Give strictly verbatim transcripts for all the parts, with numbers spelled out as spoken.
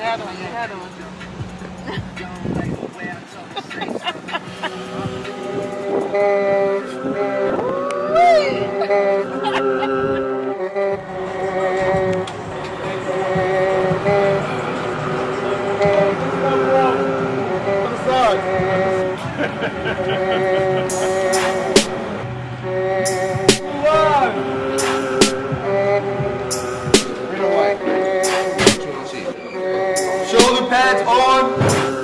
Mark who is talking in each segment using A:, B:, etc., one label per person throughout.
A: had one, you had one.
B: Shoulder pads on.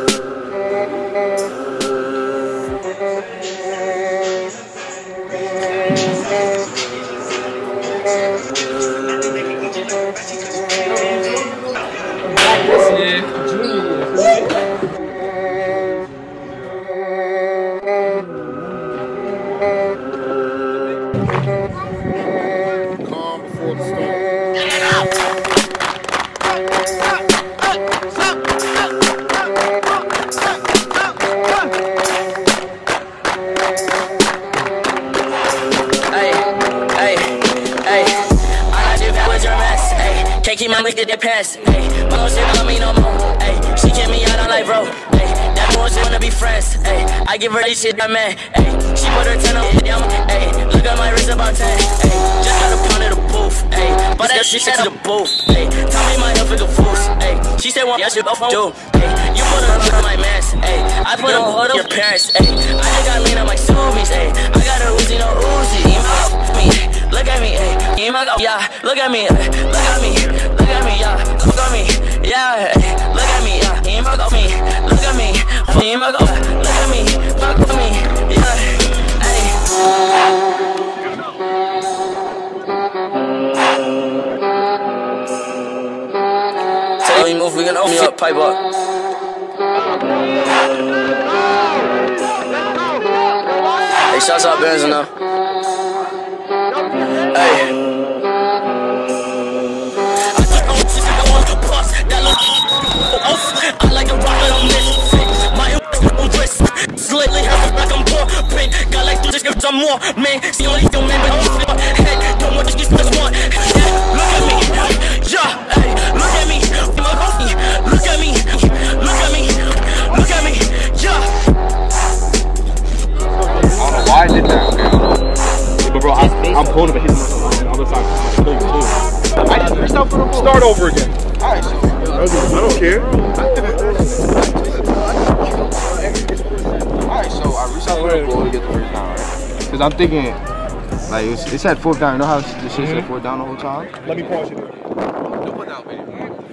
B: Calm before the storm.
C: Can't keep my wicked that pass, ayy. My own shit don't mean no more, ayy. She kick me out on like bro, ayy. That bullshit wanna be friends, ayy. I give her this shit, that man, ayy. She put her ten on, ayy. Look at my wrist about ten, ayy. Just got a pound of the booth, ayy. But that shit to the booth, ayy. Tell me my health is a fools, ayy. She said, well, yeah, shit off on you, ayy. You put a hood on my mask, ayy. I put a hood on your parents, ayy. I just got lean on my zoomies, ayy. I got a Uzi, no Uzi. You know, me, look at me, ayy. You know, yeah, look at me, look at me. Look at me, yeah, look at me, yeah, look at me, yeah, he look at me, look at me, he look at me, look at me, yeah, hey. Tell you move, we can open you up, pipe up. Hey, shouts out Benz now. Hey. I like a rocket on this fit. My own wrist slightly hurt like I'm poor. Got like two just some more. Man, see only two men, but I'm flip my head. Don't want to just just one. Yeah, look at me. Yeah, hey, look at me. Look at me. Look at me. Look at me. Yeah.
B: I don't know why I did that, man. Yeah, but bro, I, I'm pulling up and hitting myself on the other side. I'm killing you too. I just reached out for the ball. Start over again. Alright, so I don't care. Alright, so I reached out for the ball to get the first down, right? Because I'm thinking, like, it, it said fourth down. You know how the shit mm-hmm. said fourth down the whole time? Let me pause you. Don't put down video.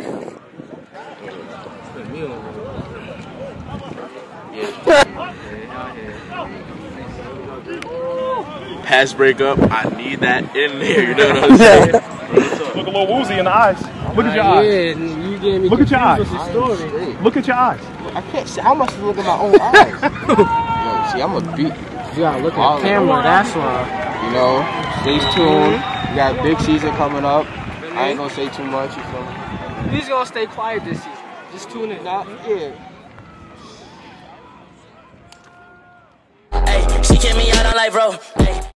D: Pass breakup, I need that in there, you know what I'm saying?
E: Look a little woozy in the eyes. Look at your
F: uh,
E: eyes.
F: Yeah, you gave me
E: Look at your eyes.
F: Story.
E: Look at your eyes.
B: I can't see. How much to look at my own eyes? Yo, see, I'm a beat.
F: You gotta look at the camera, that's why.
B: You know, stay tuned. We got big season coming up. I ain't gonna say too much, you feel me?
F: He's gonna stay quiet this season. Just tune in.
B: Nah, yeah.
C: Hey, she kick me out on like bro. Hey.